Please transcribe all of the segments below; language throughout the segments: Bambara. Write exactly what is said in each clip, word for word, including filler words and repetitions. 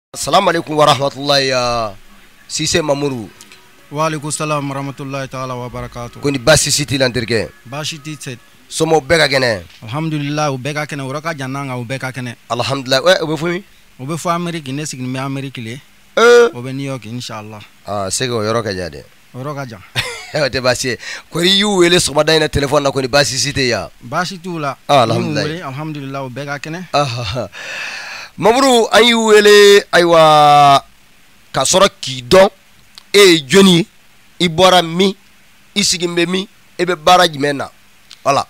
Assalamu alaikum wa rahmatullahi ya Sise Mamuru. Wa alaikum salam wa rahmatullahi ta'ala wa barakatuh. Ko ni basi siti lantirke. Bashi titset. Somo beka kene. Alhamdulillah, ubeka kene uraka jananga ubeka kene. Alhamdulillah. Ouais, ube fumi? Ube fu Amerique ne signi me Amerique le. Eh. Ube New York inshallah. Ah, sego yoroka jade. Uraka jan. Eh, te basi. Ko ri yu wele so madai na telephone na ko ni basi siti ya. Bashi tula. Ah, alhamdulillah. Alhamdulillah ubeka kene. Ah. Mamuru an yi wele aywa ka soro ki don e joni i bora mi i sigimbe mi e be bara jimena wala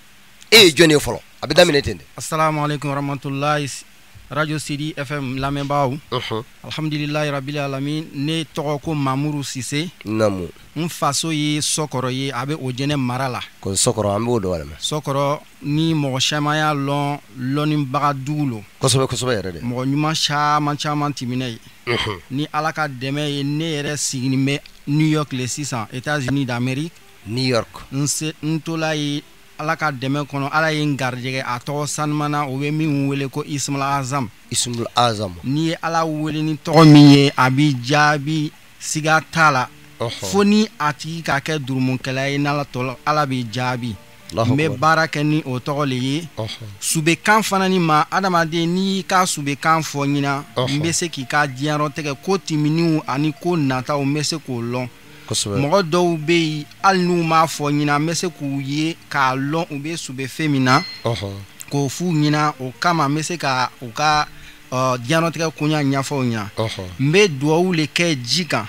e joni folo abida minetende. Assalamu alaikum wa rahmatullahi. Radio City F M lamembaw. Mhm. Alhamdulillah rabbil alamin ne togo ko Mamourou Cissé. Namu. Un faso ye sokoro ye abe ojene marala. Ko sokoro ambe do wala. Sokoro ni mo shamaya lon lonin bagadulo. Kosobe kosobe yere de. Mo nyuma chama chama timine. Mhm. Ni alaka deme ye ne yere signi me New York les six cents États-Unis d'Amérique. New York. Nse ntola ye alaka deme kono ala ye ngarjege ato sanmana o be min wele ko Ismul Azam. Ismul Azam. Ni ala wele ni to miye abi jabi siga tala. Foni ati ka ke durumun kala ye nala tolo ala bi jabi. Me baraka ni o tolo ye. Sube kan fana ni ma adamade ni ka sube kan fo nyina mbese ki ka diaro tege ko timiniu ani ko nata o mese ko lon. Mɔgɔ dɔw bɛ yen hali n'u m'a fɔ ɲina n bɛ se k'u ye k'a lɔn u bɛ sube fɛn min na k'o f'u ɲina o kama n bɛ se ka u ka diɲɛlatigɛ koɲa ɲɛfɔ u ɲina n bɛ dugawu le kɛ ji kan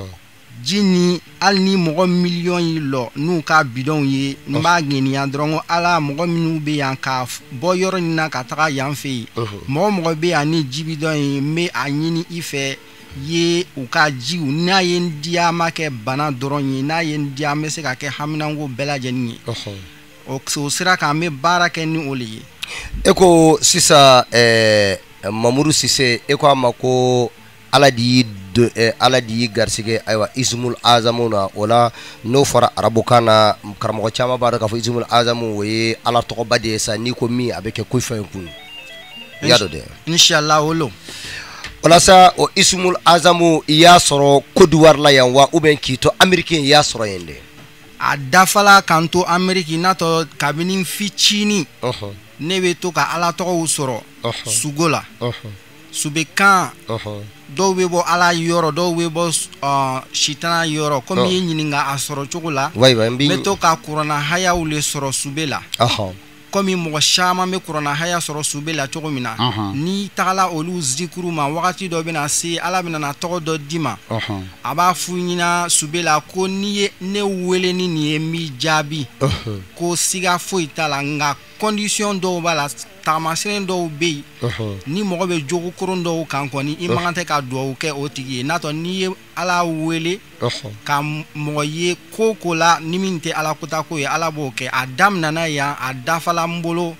ji ni hali ni mɔgɔ miliyɔn y'i lɔ n'u ka bidɔnw ye n b'a ŋɛniya dɔrɔn ko ala mɔgɔ minnu bɛ yan ka bɔ yɔrɔ in na ka taga yan fɛ yen mɔgɔ mɔgɔ bɛ yan ni ji bidɔn ye n bɛ a ɲini i fɛ ye u ka jiw n'a ye n diya ma kɛ bana dɔrɔn ye n'a ye n diya n bɛ se ka kɛ haminanko bɛɛ lajɛlen ye o sira kan n bɛ baara kɛ ni o le ye. E ko sisan ɛɛ Mamourou Cissé e ko a ma ko ala de y'i do ala de y'i garisɛgɛ ayiwa Ismul Azamu na o la n'o fɔra arabukan na karamɔgɔ caman b'a dɔn k'a fɔ Ismul Azamu o ye ala tɔgɔba de ye sa n'i ko min a bɛ kɛ ko fɛn kun i y'a dɔn dɛ. Inshallah olo. Walasa o Ismul Azamu i y'a sɔrɔ Côte d'Ivoire la yan wa ou bien k'i to Américain i y'a sɔrɔ yen de. A dafala kan to Amérique n'a tɔ kabini fitinin ne bɛ to ka ala tɔgɔw sɔrɔ sugo la subekan dɔw bɛ bɔ ala yɔrɔ dɔw bɛ bɔ sitana yɔrɔ komi i ye ɲininka a sɔrɔ cogo la n bɛ to ka kuranna hayaw le sɔrɔ sube la komi mɔgɔ caman bɛ kuranna haya sɔrɔ sube la cogo min na ni tagala olu zikuru ma wagati dɔ bɛna se ala bɛna na tɔgɔ dɔ di ma a b'a f'u ɲɛna sube la ko n'i ye ne wele ni nin ye n b'i jaabi ko siga foyi t'a la nka condition dɔw b'a la taamasen dɔw bɛ yen ni mɔgɔ bɛ jogo koron dɔw kan kɔni i man kan tɛ ka dugawu kɛ o tigi ye n'a tɔ n'i ye ala wele ka mɔgɔ ye ko ko la ni min tɛ ala kota ko ye ala b'o kɛ a daminɛna yan a dafala n bolo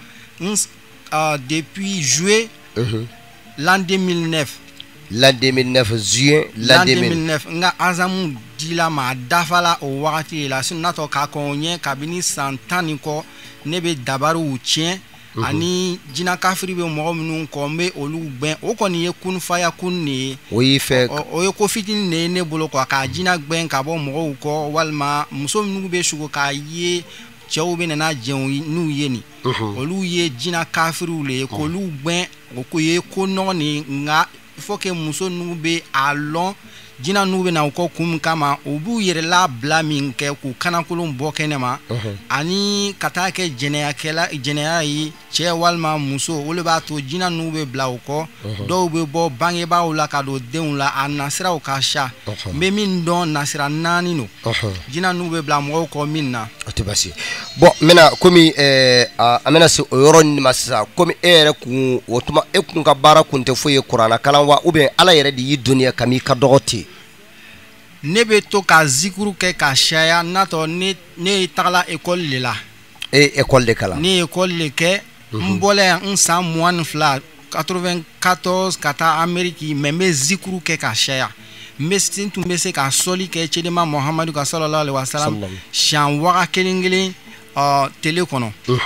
depuis juillet l'an deux mille neuf l'an deux mille neuf juillet l'an deux mille neuf n ka azamu dila ma a dafala o wagati de la sinon n'a tɔ ka kɔn o ɲɛ kabini san tan ni kɔ ne bɛ dabariw tiɲɛ ani jina kafiri bɛ mɔgɔ minnu kɔ n bɛ olu gbɛn o kɔni ye kunfaya kun de ye o y'i fɛ o ye ko fitinin de ye ne bolo kɔ ka jina gbɛn ka bɔ mɔgɔw kɔ walima muso minnu bɛ sugo k'a ye cɛw bɛ nana jɛn n'u ye nin olu ye jina kafiriw le ye k'olu gbɛn o ko ye ko nɔgɔ nin nka il faut que muso ninnu bɛ a lɔn jina n'u bɛ na u kɔ kun min kama u b'u yɛrɛla bila min kɛ k'u kanakolon bɔ kɛnɛ ma ani ka taa kɛ jɛnɛyakɛla jɛnɛya ye cɛ walima muso olu b'a to jina n'u bɛ bila u kɔ dɔw bɛ bɔ bangebaaw la ka don denw la a nasiraw ka ca n bɛ min dɔn nasira naani don jina n'u bɛ bila mɔgɔw kɔ min na. O tɛ baasi ye bon maintenant komi ɛɛ an bɛna se o yɔrɔ nin ma sisan komi e yɛrɛ kun o tuma e kun ka baara kun tɛ foyi ye kuranna kalan wa ou bien ala yɛrɛ de y'i dɔnniya kami ka dɔgɔ ten. Ne bɛ to ka zikuru kɛ ka caya n'a tɔ ne ne tagala école de la. E ye école de kalan. Ne ye école de kɛ n bɔla yan n san mugan ni fila quatre-vingt-quatorze ka taa Amérique mais n bɛ zikuru kɛ ka caya n bɛ n tun bɛ se ka sɔli kɛ cɛdema Muhamadu ka sallallahu alaihi wa sallam siɲɛ waga kelen kelen tele kɔnɔ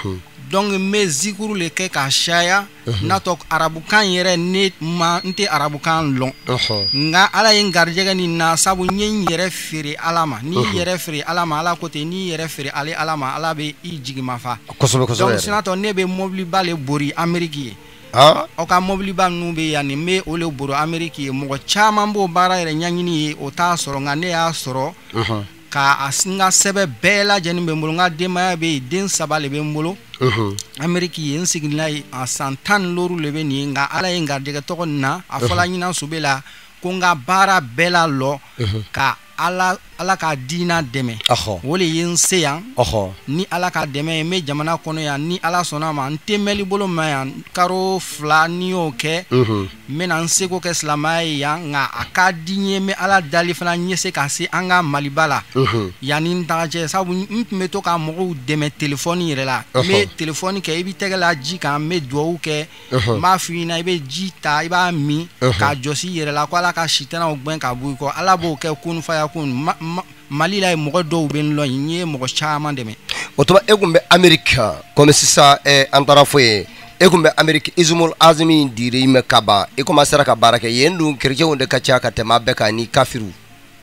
donc me zikuru le kɛ ka caya n'a tɔ arabukan yɛrɛ ne ma n tɛ arabukan lɔn nka ala ye n garijɛgɛ nin na sabu n ye n yɛrɛ feere ala ma n'i yɛrɛ feere ala ma ala ko ten n'i yɛrɛ feere ale ala ma ala bɛ i jigimafa donc sinatɔ ne bɛ mɔbiliba le bori Amérique ye aw ka mɔbiliba ninnu bɛ yan nin bɛ o le bori Amérique ye mɔgɔ caman b'o baara yɛrɛ ɲɛɲini ye o t'a sɔrɔ nka ne y'a sɔrɔ ka n ka sɛbɛn bɛɛ lajɛlen bɛ n bolo n ka denbaya bɛ yen den saba le bɛ n bolo Amérique ye n siginna yen a san tan ni loru le bɛ nin ye nka ala ye n garijɛgɛ tɔgɔ nin na a fɔla ɲinan sube la ko n ka baara bɛɛ la lɔ ka ala ala ka diina dɛmɛ o le ye n se yan ni ala ka dɛmɛ ye n bɛ jamana kɔnɔ yan ni ala sɔnna ma n tɛ mɛli bolo ma yan karo fila ni y'o kɛ n bɛna n seko kɛ silamɛya ye yan nka a ka di n ye n bɛ ala dali fana n ye se ka se an ka Maliba la yanni n taga cɛ sabu n tun bɛ to ka mɔgɔw dɛmɛ telefɔni yɛrɛ la n bɛ telefɔni kɛ i bɛ tɛgɛ la ji kan n bɛ dugawu kɛ n b'a f'i ɲɛna i bɛ ji ta i b'a min k'a jɔsi i yɛrɛ la ko ala ka sitanaw gɛn ka bɔ i kɔ ala b'o kɛ kun faya kun Mali la ye mɔgɔ dɔw bɛ n lɔn n ye mɔgɔ caman dɛmɛ o tuma e kun bɛ Amérique comme sisan an taara fɔ ye e kun bɛ Amérique Izumul Azimi diri mɛ ka ban e commencera ka baara kɛ yen dun chrétienw de ka ca ka tɛmɛ a bɛɛ kan ni kafiru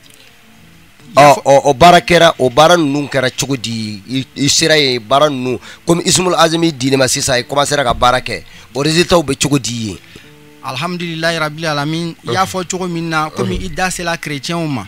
ɔ o baara kɛra o baara ninnu kɛra cogo di i sera yen baara ninnu comme Izumul Azimi diri ma sisan e commencera ka baara kɛ o résultats bɛ cogo di yen alhamdulilayi rabil alamin i y'a fɔ cogo min na komi i da sela chrétienw ma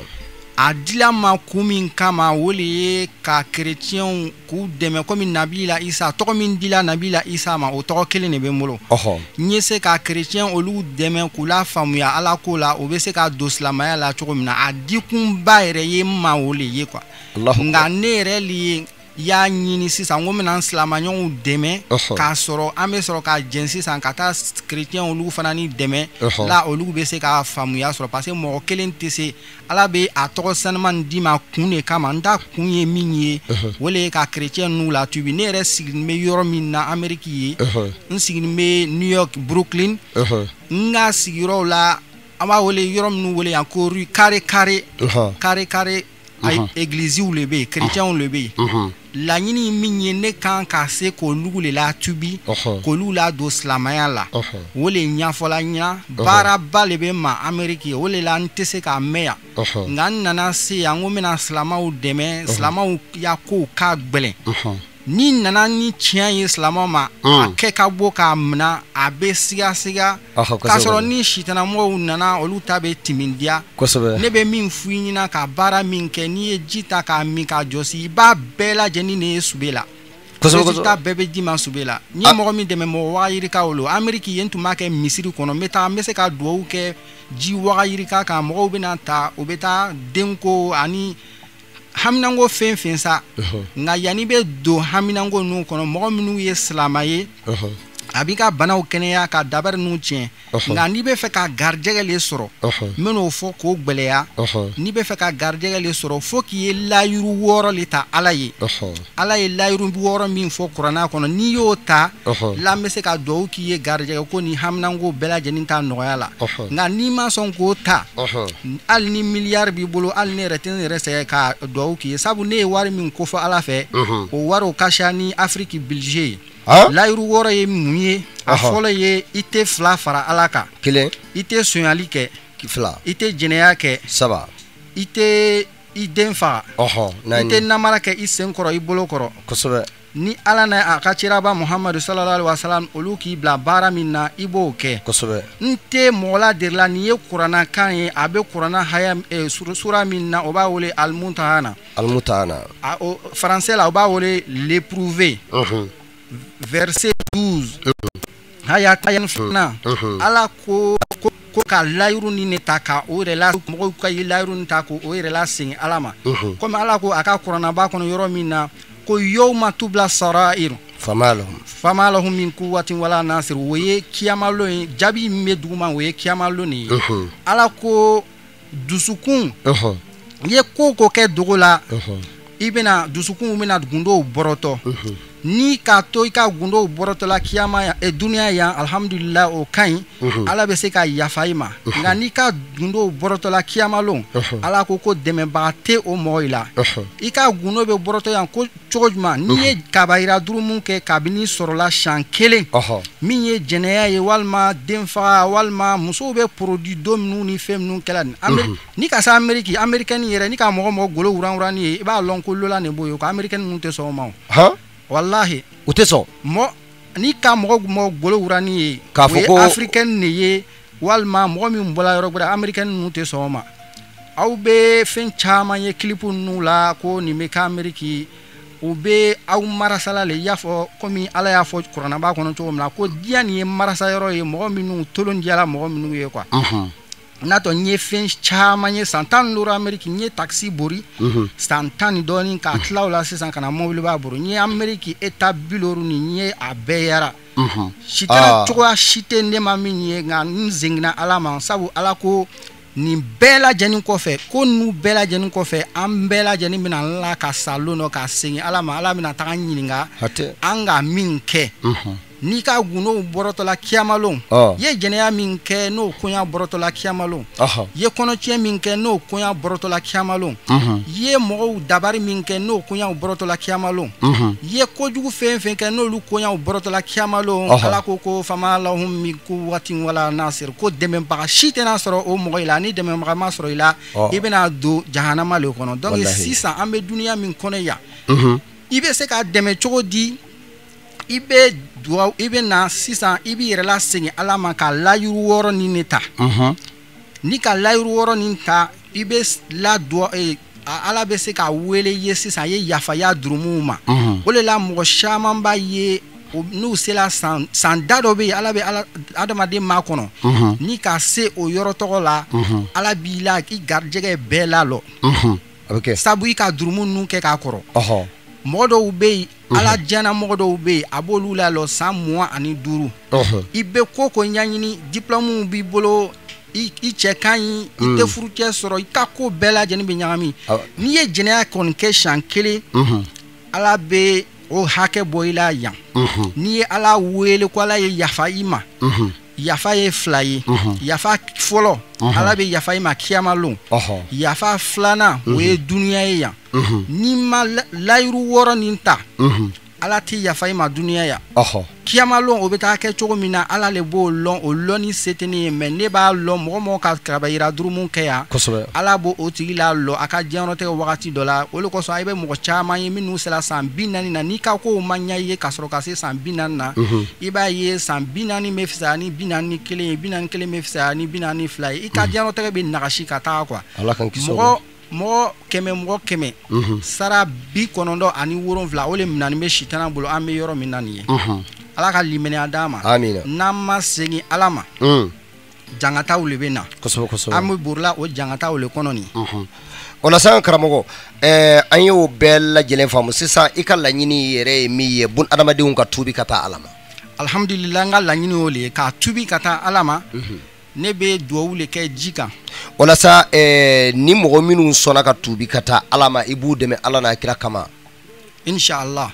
a dila ma kun min kama o le ye ka chrétienw k'u dɛmɛ komi Nabila Isa tɔgɔ min dila Nabila Isa ma o tɔgɔ kelen de bɛ n bolo n ye se ka chrétien olu dɛmɛ k'u la faamuya ala ko la o bɛ se ka don silamɛya la cogo min na a dikunba yɛrɛ ye n ma o le ye quoi nka ne yɛrɛ le ye y'a ɲini sisan ko mina silamaɲɔgɔnw dɛmɛ k'a sɔrɔ an bɛ sɔrɔ ka jɛn sisan ka taa chrétien olu fana ni dɛmɛ la olu bɛ se ka faamuya sɔrɔ parce que mɔgɔ kelen tɛ se ala bɛ a tɔgɔ sanuman di ma kun de kama n ta kun ye min ye o le ye ka chrétien ninnu latubi ne yɛrɛ sigilen bɛ yɔrɔ min na Amérique ye n sigilen bɛ New York Brooklyn n ka sigiyɔrɔw la an b'a wele yɔrɔ minnu wele yan ko rue carré carré carré carré églisiw le bɛ yen chrétienw le bɛ yen laɲini min ye ne kan ka se k'olu le la tubi k'olu la don silamɛya la o le ɲɛfɔla ɲɛna baaraba le bɛ ma Amérique ye o le la n tɛ se k'a mɛn yan nka n nana se yan n ko n bɛna silamɛw dɛmɛ silamɛw ya kow ka gbɛlɛn ni nana ni tiɲɛ ye silamɛw ma a kɛ ka bɔ k'a minɛ a bɛ siga siga k'a sɔrɔ ni sitanamɔgɔw nana olu ta bɛ timindiya ne bɛ min f'i ɲɛna ka baara min kɛ n'i ye ji ta k'a min k'a jɔsi i b'a bɛɛ lajɛlen de ye sube la résultat bɛɛ bɛ di ma sube la n ye mɔgɔ min dɛmɛ mɔgɔ wagayirika o lo Amérique yen tun b'a kɛ misiri kɔnɔ n bɛ taa n bɛ se ka dugawu kɛ ji wagayirika kan mɔgɔw bɛna ta u bɛ taa denko ani haminanko fɛn fɛn sa nka yanni bɛ don haminanko ninnu kɔnɔ mɔgɔ minnu ye silamɛ ye a b'i ka banaw kɛnɛya ka dabari ninnu tiɲɛ nka n'i bɛ fɛ ka garijɛgɛ le sɔrɔ n bɛn'o fɔ k'o gbɛlɛya n'i bɛ fɛ ka garijɛgɛ le sɔrɔ fo k'i ye layiru wɔɔrɔ le ta ala ye ala ye layiru wɔɔrɔ min fɔ kuranna kɔnɔ n'i y'o ta la n bɛ se ka dugawu k'i ye garijɛgɛ ko ni haminanko bɛɛ lajɛlen ta nɔgɔya la nka n'i ma sɔn k'o ta hali ni miliyari b'i bolo hali ne yɛrɛ tɛ n yɛrɛ sɛgɛn ka dugawu k'i ye sabu ne ye wari min kofɔ ala fɛ o wari o ka ca ni Afiriki budget ye layiru wɔɔrɔ ye mun ye a fɔlɔ ye i tɛ fila fara ala kan kelen i tɛ sonyali kɛ fila i tɛ jɛnɛya kɛ saba i tɛ i den faga i tɛ namara kɛ i sen kɔrɔ i bolo kɔrɔ kosɛbɛ ni ala n'a a ka ciraba Muhamadu sallallahu alaihi wasallam olu k'i bila baara min na i b'o kɛ kosɛbɛ n tɛ mɔgɔ ladirila nin ye kuranna kan ye a bɛ kuranna haya sura min na o b'a wele Al-Mumtahana Al-Mumtahana o français la o b'a wele l'éprouvé verset douze haya tayan fana ala ko ko ka layiru ni ne ta ka o yɛrɛ la mɔgɔw ka ye layiru ni ta ko o yɛrɛ la segin ala ma komi ala ko a ka kuranaba kɔnɔ yɔrɔ min na ko yawma tubla sarairu fama lahum fama lahum min quwwatin wala nasir o ye kiyamalo ye jaabi min bɛ duguma o ye kiyamalo nin ye ala ko dusukun i ye ko ko kɛ dogo la i bɛna dusukun bɛna gundow bɔrɔtɔ ni ka to i ka gundo borotola kiyama ya e dunya ya alhamdulillah o kain ala be se ka yafa i ma nga ni ka gundo borotola kiyama lon ala ko ko deme ba te o moila i ka gundo be boroto yan ko chojma ni ye kabaira durumun ke kabini sorola shan kelen min ye jeneya ye walma denfa walma muso be produit domnu ni femnu kala ni ka sa ameriki american yere ni ka mo mo golo wuran wuran ni i ba lon ko lola ne boyo ko american mun te so ma ha wallahi uteso mo ni ka mo mo golo wurani ye ka foko africain ne ye walma mo mi mbola yoro bra american nu te soma aw be fen chama ye clipu nu la ko ni me ka ameriki u be aw marasala le yafo komi ala ya fo qur'ana ba kono to mla ko diani ye marasa yoro ye mo mi nu tolon diala mo mi nu ye quoi mhm nato nye fen chama nye santan lura ameriki nye taxi bori mm-hmm. santan doni ka klaula sisan kana mobile ba buru nye ameriki eta biloru ni nye abeyara mhm shitana ah. Chokwa shite ndema minye nga nzingna alama sabu alako ni bela jeni kofe ko nu bela jeni kofe am bela jeni mina la ka salono ka singi alama alama na taka nyininga anga minke mhm ni ka guno borotola kiamalon oh. Ye jeneya minke no kunya borotola kiamalon uh-huh. Ye kono chie minke no kunya borotola kiamalon uh-huh. Ye mo dabari minke no kunya borotola kiamalon uh-huh. Ye kojugu fen fen ke no lu kunya borotola kiamalon uh-huh. Ala koko fama lahum min quwwatin wala nasir ko deme ba shite na soro o mo ila ni deme ma soro ila oh. Ibena do jahannama le kono donc sisa ambe dunia min kono ya uh-huh. Ibe se ka deme chogodi ibe duwa ibe na sisan ibi yerela sengi alama ka layuru woro ni neta mhm ni ka layuru woro ni ta ibe la duwa e ala be se ka wele ye sisan ye yafa ya durumuma mhm ole la mo shaman ba ye nu sela san san dado be ala be ala adama de makono mhm ni ka se o yoro togo la mhm ala bi la ki garjege be la lo mhm okay sabu i ka durumu nu ke ka koro oho modo ube ala jana modo ube abolu la lo san mois ani duru uh-huh. Ibe koko nyanyini diplôme bi bolo i i chekan i mm. Te fruitier soro i ka ko bela jeni be nyami uh. Ni ye jena kon ke shankele uh-huh. Ala be o hake boila yan uh-huh. Ni ala wele ko ala ye yafa ima uh-huh. Yafa ye fly uh-huh. Yafa folo uh-huh. Ala be yafa ima kiyama long uh-huh. Yafa flana uh-huh. We dunia ye yan mm-hmm. Ni ma layru woro ninta mm-hmm. Ala ti yafa ima dunia ya oho kiyama lon obeta ke chogo mina ala le bo lon o loni seteni me ne ba lon mo mo ka krabayira durumun ke ya kosobe ala bo otila lo aka jeno te wakati dola o lo ko so aybe mo chama yi minu sela san binani na nika ko manya ye kasoro ka se san binani na mm-hmm. Iba ye san binani mefisani binani kele binani kele mefisani binani fly ika jeno te be nagashi kata kwa ala kan kiso mo keme mo keme mm-hmm. Sara bi konondo ani woron vla ole minani me shitana bolo ame yoro minani ye mm-hmm. Ala ka limene adama amina nama sengi alama mm. Jangata ulebena koso koso amu burla o jangata ule kononi mhm ona san karamogo eh anyo bella jelen famu sisa ikalla nyini yere mi ye bun adama de unka tubi kata alama alhamdulillah ngalla nyini ole ka tubi kata alama mhm Nebe duwule ke jika ona sa eh ni mogo minu sona ka tubi kata alama ibu deme ala na kira kama inshallah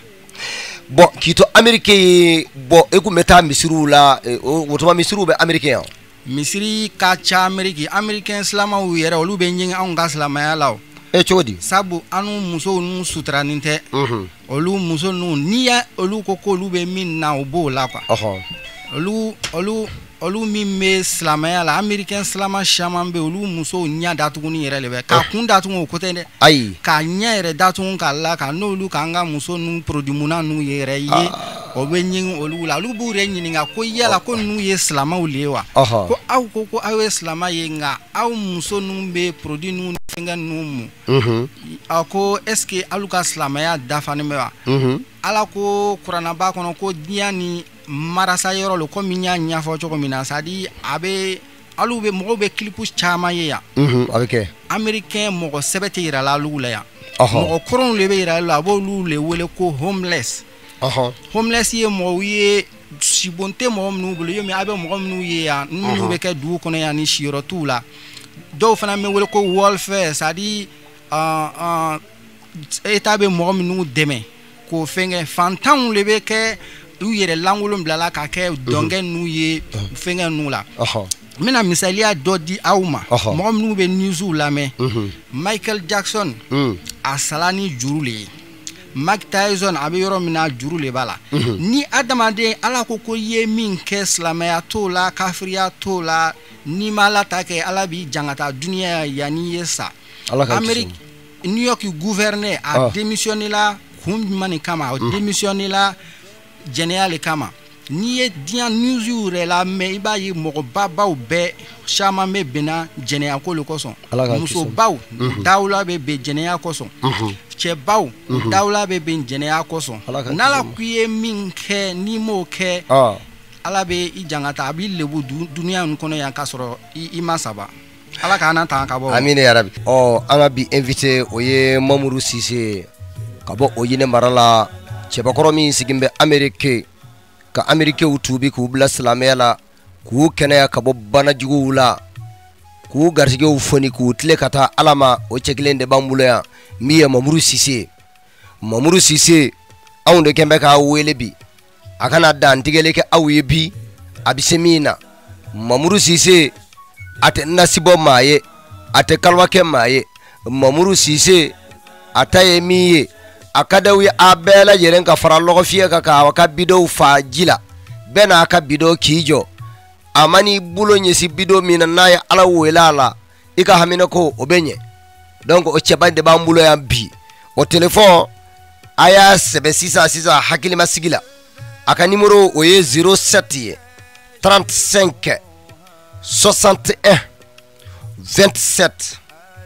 bo kito amerike bo eku meta misiru la eh, wotoma misiru be americain misiri ka cha amerike american islama wu yere olu be nyin an ga islama ya law e chodi sabu anu muso nu sutra ninte mhm olu muso nu niya olu koko olu be min na obo la kwa oho olu olu olu mi me islamaya la american islama shamambe olu muso nya datuguni yere lebe ka kun datungo kote de ai ka nya yere datungo ka la ka no olu ka nga muso nu produit muna nu yere ye o be nyin olu la lu bure nyin nga ko yela ko nu ye islama ulewa ko aw ko ko aw islama ye nga aw muso nu be produit nu nga nu mu mhm ako eske aluka islamaya dafane mewa mhm ala ko qur'ana ba kono ko diani marasa yoro lo ko minya nya fo choko mina sadi abe alube mo be clipus chama ye ya mhm avec américain mo ko sebete ira la lula ya mo ko ron le be ira la bo lu le wele ko homeless aha homeless ye mo ye sibonte mo nu bulu yo mi abe mo nu ye ya nu be ke du kono ya ni shiro tula do fana me wele ko welfare sadi ah ah etabe mo nu deme ko fenge fantanw le be kɛ u yɛrɛ langolon bilala ka kɛ dɔngɛ nu ye fenge nu la mina misaliya dɔ di aw ma mɔgɔ minnu bɛ newsw lamɛn Michael Jackson a sala ni juru le ye Mike Tyson a bɛ yɔrɔ min na juru le b'a la ni adamaden ala ko ko ye min kɛ silamɛya t'o la kafiriya t'o la ni ma ala ta kɛ ala b'i jangata duniya yanni ye sa Amérique New York gouverneur a démissionné la kun jumɛn kama a démissionné la jɛnɛya le kama ni ye diɲɛ news yɛrɛ la mɛ i b'a ye mɔgɔbabaw bɛɛ caman bɛ bɛnna jɛnɛya ko le kosɔn musobaw dawula bɛ bɛn jɛnɛya kosɔn cɛbaw dawula bɛ bɛn jɛnɛya kosɔn n'ala ko i ye min kɛ n'i m'o kɛ ala bɛ i jangata a b'i lebu duniya in kɔnɔ yan k'a sɔrɔ i ma saba ala k'an ta ka bɔ amina ya rabbi ɔ an ka bi invité o ye Mamadou Cissé ka bɔ o Ɲinɛ mara la cɛbakɔrɔ min sigin bɛ Amérique ka Américains tuubi k'u bila silamɛya la k'u kɛnɛya ka bɔ bana juguw la k'u garisigɛw foni k'u tile ka taa ala ma o cɛ kelen de b'an bolo yan min ye Mamadou Cissé Mamadou Cissé anw de kɛn bɛ k'a wele bi a kana dantigɛli kɛ aw ye bi a bɛ se min na Mamadou Cissé a tɛ nasibɔ maa ye a tɛ kaliwa kɛ maa ye Mamadou Cissé a ta ye min ye a ka d'aw ye a bɛɛ lajɛlen ka fara lɔgɔ fiyɛ kan k'a ka bidɔw fa ji la bɛɛ n'a ka bidɔ k'i jɔ a ma n'i bolo ɲɛsi bidɔ min na n'a ye ala wele a la i ka hamina ko o bɛ ɲɛ donc o cɛba de b'an bolo yan bi o téléphone a y'a sɛbɛ sisan sisan hakilima sigi la a ka numéro o ye zéro sept ye trente-cinq soixante-et un vingt-sept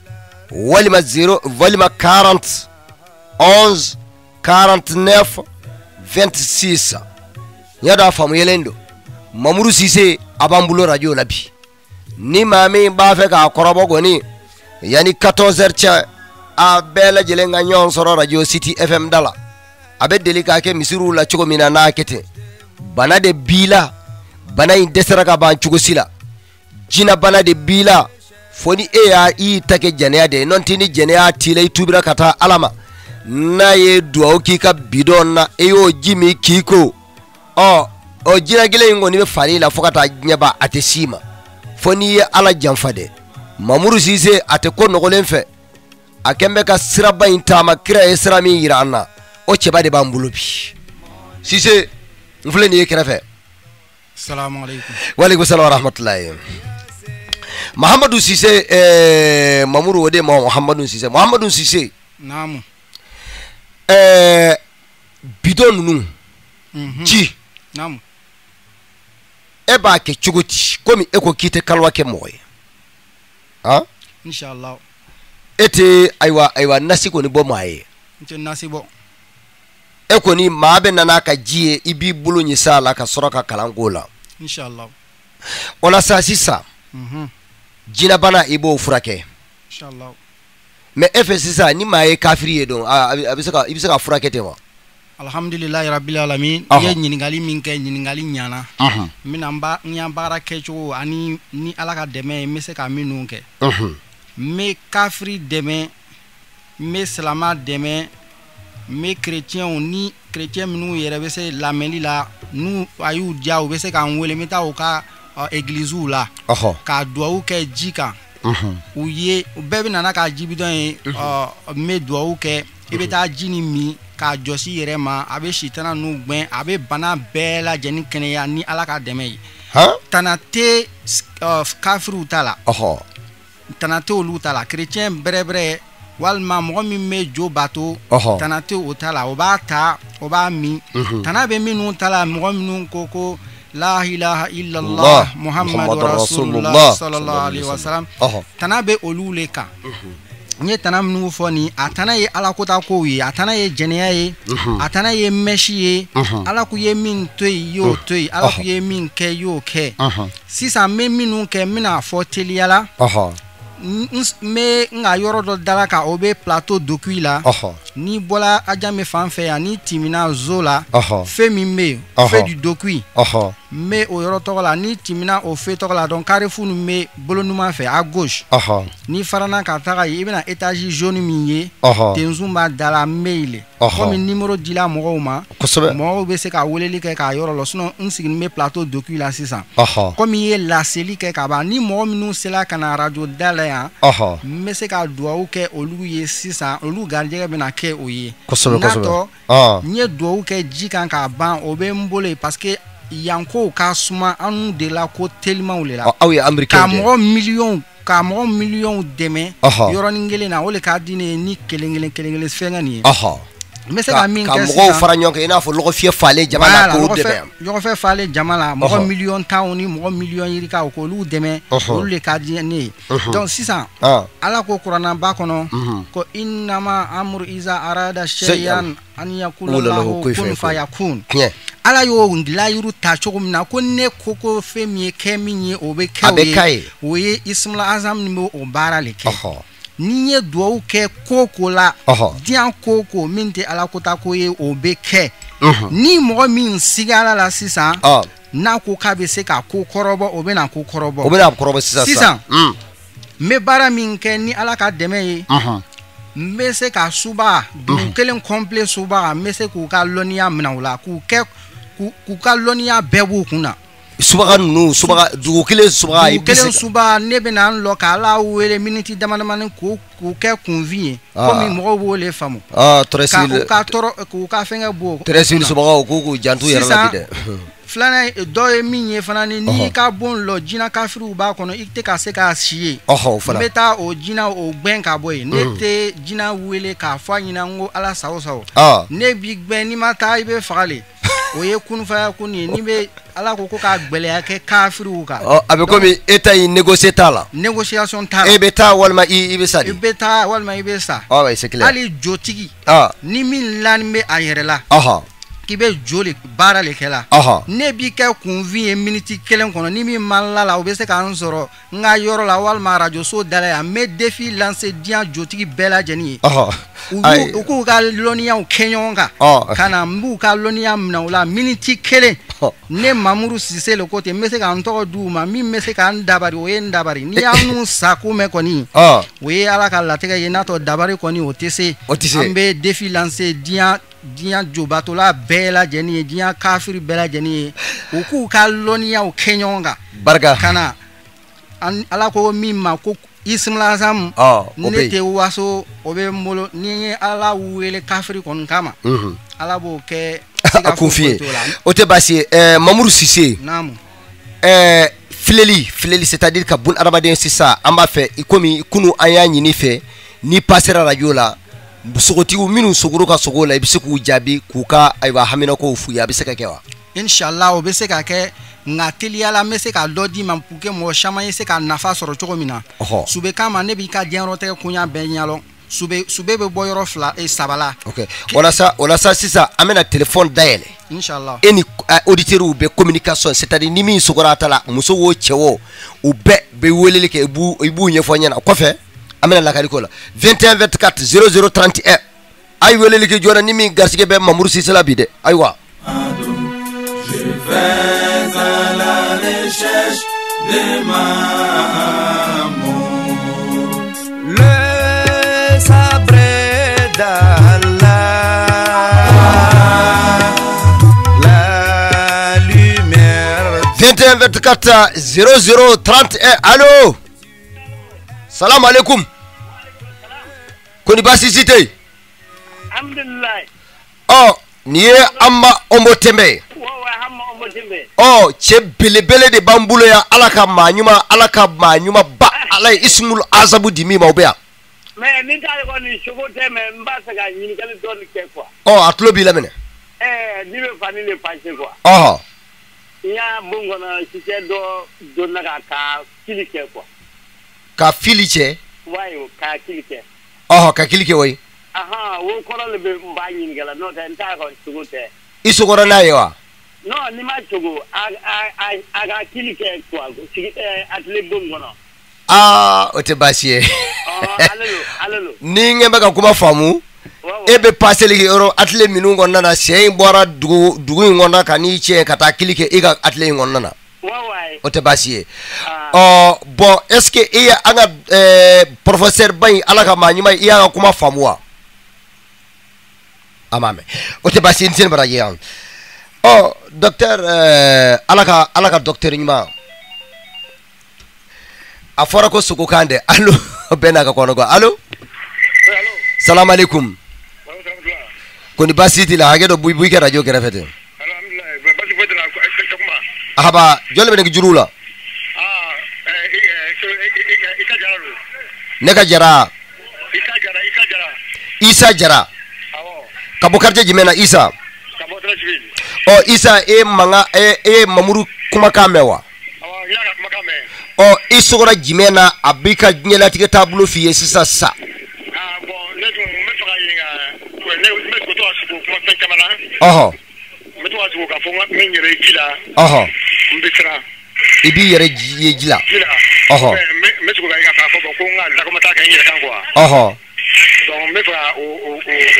walima zéro walima quarante onze quarante-neuf vingt-six yada famu yelendo Mamadou Cissé abambulo radio la bi ni mami ba fe ka korobo goni yani quatorze heures cha a bela jele nga nyon soro radio City F M dala abe delika ke misiru la chugo mina na kete bana de bila bana in desera ka ban chugo sila jina bana de bila foni e ya i take jene de non tini jene ya tile tubira kata alama na ye duwa ki ka bidon na e yo jimi kiko o o jira gele ngoni be fari la fokata nyaba atesima foni ye ala janfade Mamadou Cissé ate ko nogolen fe akembe ka siraba intama kira e sira mi irana o cheba de bambulo bi Cissé mfule ni kira fe assalamu alaykum wa alaykum assalam wa rahmatullahi Mahamadou Cissé eh Mamadou wode Mahamadou Cissé Mahamadou Cissé naam eh bidon nunu ci naam e ba ke chugoti komi e ko kite kalwa ke moy ha inshallah ete aywa aywa nasiko ni bo maye nte nasibo e ko ni maabe nana ka jie ibi bulu ni sala ka soroka kalangola inshallah ona sa sisa mhm jina bana ibo furake inshallah mais efe sisa ni maye kafiri don abisaka ibisaka furake tema alhamdulillah rabbil alamin ye nyiningali min kɛ nyiningali ɲana mina ba nya baara kɛcogo ani ni ala ka dɛmɛ me se ka minnu kɛ me kafiri dɛmɛ me silama dɛmɛ me chrétien ni chrétien minnu yɛrɛ bɛ se lamɛnli la nu ayu dia u bɛ se k'an wele me taa u ka église la ka duwawu kɛ ji kan u ye bɛɛ bɛ nana ka jibidɔn ye me duwawu kɛ i bɛ taa ji ni mi ka josi yɛrɛ ma a bɛ sitana nu gbɛn a bɛ bana bɛɛ lajɛlen kɛnɛya ni ala ka dɛmɛ ye tana tɛ kafiriw ta la tana tɛ olu ta la chrétien bɛrɛbɛrɛ walima mɔgɔ min bɛ jo bato tana tɛ o ta la o b'a ta o b'a min tana bɛ minnu ta la mɔgɔ minnu ko ko la ilaha illallah muhammadu rasulullah sallallahu alaihi wasallam tana bɛ olu le kan nye tana minnu fɔ ni a tana ye ala kota kow ye a tana ye jɛnɛya ye a tana ye mɛsi ye ala ku ye min to yi y'o to yi ala ku ye min kɛ y'o kɛ sisan n bɛ minnu kɛ n bɛna fɔ teliya la n bɛ n ka yɔrɔ dɔ dala ka o bɛ plateau docuit la ni bola ajame fanfɛ ya ni timina zola Aha. fe min be Aha. fe du dokui Aha. me o yɔrɔ tɔgɔ la ni timina o fe tɔgɔ la donc carrefour nu be bolo numan fɛ à gauche Aha. ni farana ka taga i bɛna étage jaune min ye Aha. tenzun b'a dala mail Aha. comme numéro dila mɔgɔw ma Kosɛbɛ. mɔgɔw bɛ se ka weleli kɛ k'a yɔrɔ lɔ sinon n sigin bɛ plateau dokui la sisan Aha. comme i ye laseli kɛ ka ban ni mɔgɔ minnu sela ka na radio da la yan Aha. n bɛ se ka duwawu kɛ olu ye sisan olu garijɛgɛ bɛna kɛ o ye Kosɛbɛ, kosɛbɛ. natɔ Ah. n ye duwawu kɛ ji kan k'a ban o bɛ n bolo ye parce que yankow ka suma anw de la ko telimanw le la Aw ye américain ka mɔgɔ miliyɔn ka mɔgɔ miliyɔnw dɛmɛ Aha. yɔrɔnin kelen na o le ka di ne ye ni kelen kelen kelen kelen fɛngɛ nin ye Aha. n bɛ se ka min ka kɛ mɔgɔw fara ɲɔgɔn kan i n'a fɔ lɔgɔ fiyɛ falen jama la k'o dɛmɛ ɲɔgɔnfɛ falen jama la Ɔhɔ. mɔgɔ miliyɔn tanw ni mɔgɔ miliyɔn yirikaw k'olu dɛmɛ Ɔhɔ. olu le ka di ne ye donc sisan Ah. ala ko kuranaba kɔnɔ Mhm. ko innama amru iza arada Shay'an shay'an an Qula lahu yakulallahu kun kun fayakun. fayakun Tiɲɛ. ala y'o layiru ta cogo min na ko ne ko ko fɛn min ye kɛ min ye o bɛ kɛ A o bɛ k'a ye ye. o ye ismul azam ni bɛ o baara le kɛ Ɔhɔ. ni ye duwawu kɛ ko ko la Ɔhɔ. diɲɛ ko ko min tɛ ala kota ko ye o bɛ kɛ Mhm. ni mɔgɔ min sigala la sisan Ah. n'a ko k'a bɛ se ka ko kɔrɔbɔ o bɛ na ko O kɔrɔbɔ bɛna kɔrɔbɔ sisan Sisan. Mm. n bɛ baara min kɛ ni ala ka dɛmɛ ye Mhm. n bɛ se ka subaga dugu kelen complet subaga n bɛ se k'u ka lɔnniya minɛ u la k'u kɛ k'u k'u ka lɔnniya bɛɛ b'u kun na Subaga ninnu subaga dugu kelen subaga i dugu bɛ se kelen ka- subaga ne bɛ na n lɔ k'ala wele miniti dama damani k'u k'u kɛ kunfin ye Ah. komi mɔgɔw b'o le faamu Ah, ka tɔrɔsi u ka tɔɔrɔ k'u ka fɛngɛ bɔ tɔrɔsi subagaw k'u k'u janto u yɛrɛ la bi dɛ. filanan ye- dɔ ye min ye fana ni n'i Ɔhɔ. ka bon lɔ jina kafiriw b'a kɔnɔ i tɛ ka se k'a si ye Ɔhɔ o n fana. bɛ taa o jina o gbɛn ka bɔ yen ne tɛ jina wele k'a fɔ a ɲɛna n ko ala sago sago Ah. ne bi gbɛn n'i ma taa i bɛ faga le o ye kunfaya kun ye n'i bɛ ala ko ko k'a gbɛlɛya kɛ kafiriw kan Ɔ, a bɛ komi e ta in négocier t'a la. négociation t'a E la bɛ taa walima i i bɛ sa i de. bɛ taa walima i bɛ sa Ah ouais, c'est clair. hali jotigi Ah. ni min lani bɛ a yɛrɛ la Aha. k'i bɛ jo le baara le kɛ la Aha. ne b'i kɛ kunfin ye miniti kelen kɔnɔ ni min man la la o bɛ se k'an sɔrɔ n ka yɔrɔ la walima radio so da la yan n bɛ défi lancer diɲɛ jotigi bɛɛ lajɛlen ye Aha. u Ayi. b'u u k'u ka lɔnniyaw kɛ ɲɔgɔn kan Ɔ. ka na n b'u ka lɔnniya minɛ u la miniti kelen Ɔ. ne Mamuru Sise le ko ten n bɛ se ka n tɔgɔ d'u ma min bɛ se ka n dabari o ye n dabari n'i y'a n'u sa ko mɛn kɔni Ah. o ye ala ka latigɛ ye n'a tɔ dabari kɔni o tɛ se O tɛ se. an bɛ défi lancer diɲɛ diɲɛ jobatola bɛɛ lajɛlen ye diɲɛ kafiri bɛɛ lajɛlen ye u k'u ka lɔnniyaw kɛ ɲɔgɔn kan Barika. ka na an- ala ko min ma ko ismul azam Ah, o ne bɛ tɛ waso o bɛ n bolo ni n ye ala wele kafiri kɔni kama Mhm. ala b'o kɛ A kun f'i ye. t'o la O tɛ baasi ye. Ɛɛ Mamuru Sise. naamu Ɛɛ filɛli filɛli c'est-à-dire ka bun adamaden sisan an b'a fɛ i komi kunu an y'a ɲini fɛ ni passera radio la sogotigiw minnu sogoro ka sogo la i bɛ se k'u jaabi k'u ka ayiwa haminakow f'u ye a bɛ se ka kɛ wa. inshallah o bɛ se ka kɛ nka teliyala n bɛ se ka dɔ d'i ma pour que mɔgɔ caman ye se ka nafa sɔrɔ cogo min na Ɔhɔ. sube kama ne b'i ka diɲɛlatigɛ koɲa bɛɛ ɲɛlɔn sube sube bɛ bɔ yɔrɔ fila e saba la ok walasa walasa sisan an bɛna téléphone dayɛlɛ inshallah e ni auditeurs bɛ communication c'est-à-dire ni min sogora ta la muso wo cɛ wo u bɛɛ bɛ weleli kɛ i b'u i b'u ɲɛfɔ ɲɛna kɔfɛ an bɛna lakali ko la vingt et un vingt-quatre zéro zéro trente et un a ye weleli kɛ joona ni min garisɛgɛ bɛ Mamuru Sise la bi dɛ ayiwa. Je vais à la recherche de ma amour. Le sabre d'Allah, la lumière. vingt et un vingt-quatre zéro zéro trente et un allo salam alaikum koni basi si tɛ yen Alhamdulillah. ɔ nin ye an ma Omo Tɛnbɛ Wa wa hamma Omo Tɛnbɛ. ɔ cɛ belebele de b'an bolo yan ala ka maa ɲuman ala ka maa ɲuman ba ala ye Ismul Azamu di min ma o bɛ yan. Mais ni t'ale kɔni sogo tɛ mais n b'a fɛ ka ɲininkali dɔɔni kɛ quoi. ɔ a tulo b'i laminɛ. Ɛɛ ni bɛ fani le passé quoi. ɔhɔ N y'a bon kɔnɔ sisɛ dɔ donna ka ka kili kɛ quoi. ka fili cɛ Wayi ka kili kɛ. ɔhɔ ka kili kɛ o ye Ahan o kɔrɔ le bɛ n b'a ɲininkala n'o tɛ n t'a kɔni sogo tɛ. i sogora n'a ye wa. Non ni ma sogo a a a a ka kili kɛ quoi sigi ɛɛ atelier bon kɔnɔ. aa o tɛ baasi ye Ɔhɔn ale lo ale lo. ni n ɲɛ bɛ ka kuma faamu e be passer ke euro atelier minu ngonna na sey bora dugu dugu ngonna kani che kata kilike e ga atelier ngonna na wawai o te basiye oh bon est-ce que e anga professeur bay alaka manyima e anga kuma famwa amame o te basiye nsen baraje yan oh docteur alaka alaka docteur nyima afora ko suko kande allo benaka kono go allo salam alaikum koni basiti la hage do buy buy ke radio ke rafete alhamdulillah basi fodina ko kuma ahaba jole be jurula ah ika jara neka jara ika jara ika jara isa jara awo kabukarje jimena isa kabotra civil o isa e manga e e mamuru kuma kamewa awo yaka kuma kame o isogora jimena abika nyela tike tableau fiye sisa sa ah bon ne dum me fara yinga ne me ko to asibu kuma tan kamana oho me to asibu ka fonga me nyere kila oho mbitra ibi yere jila kila oho me me ko ga ka fo ko nga da ko mata ka nyere kan kwa oho donc me fara o o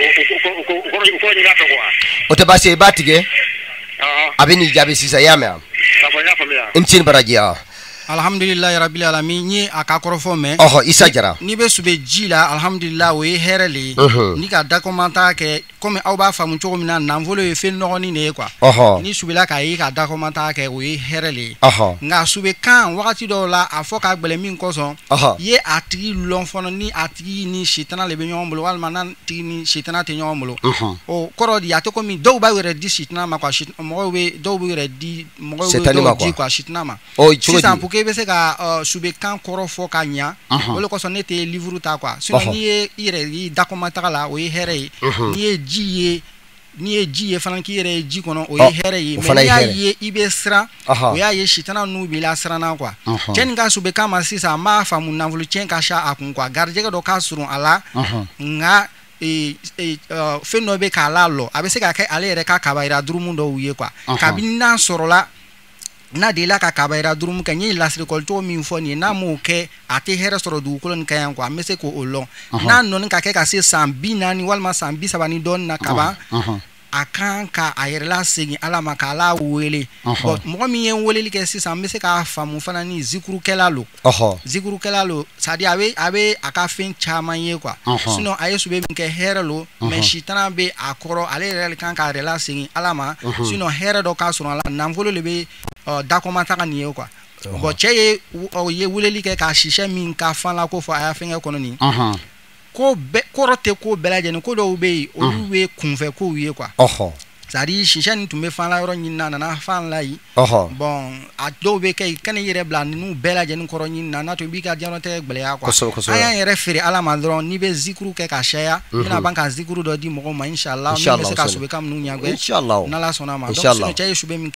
o ko ko ko ni na kwa o te basi batige ah abini jabe sisa yame ça va ya famia intin barajia alhamdulillahi rabbil alamin ni akakoro fo me oho isa jara ni be sube jila alhamdulillah we herele ni ka dokumenta ke comme aw ba famu cogo mina nan volo e fel no ni ne quoi oho ni sube la ka yi ka dokumenta ke we herele oho nga sube kan wakati do la afo ka gbele min ko son ye atigi lon fono ni atigi ni shitana le be nyombolo wal manan tigi ni shitana te nyombolo o koro di atoko mi do ba were di shitana ma kwa shitana mo we do were di mo we do di kwa shitana ma o chuo be se ka sube kan koro fo ka nya wala ko son ete livre ta quoi sinon ni ire yi dokumenta la o here ni ji ni ji fanan ki ire ji kono o here yi me ya ye ibe sra o ya ye shitana nu bi la sra na quoi chen ga sube kan ma sisa ma fa mun na vulu chen ka sha akun quoi garje ga do ka surun ala nga e e fe no be ka la lo abese ka kai ale ire ka kabaira durumundo wiye quoi kabina sorola na de la ka kabaira durum ka nyi lasri kol to mi foni na mo ke ate here soro du kolon kayan ko amese ko olon na non ka ke ka se sambi nani walma sambi sabani don na kaba akan ka ayerla segi ala makala wele but mo mi yen wele ke si sambe se ka famu fana ni zikuru kelalo oho zikuru kelalo sadi abe abe aka fin chama ye kwa sino ayesu be ke herelo me shitana be akoro ale rel kan ka rela segi ala ma sino here do ka sunu ala namvolo lebe dakomata kan ye kwa but che ye wele ke ka shisha min ka fala ko fa aya fin economy ko be korote ko belaje ni ko do be o we kunfe ko wiye kwa oho sari shisha ni tumbe fan la yoro nyina na fan la yi oho bon a do be kay kan yere bla ni belaje ni koro nyina na to bi ka jano te gbele ya kwa aya yere fere ala madron ni be zikru ke ka shaya ina banka zikru do di mo ma inshallah ni be se ka sube kam nu nyagwe inshallah na la sona ma donc so che shube min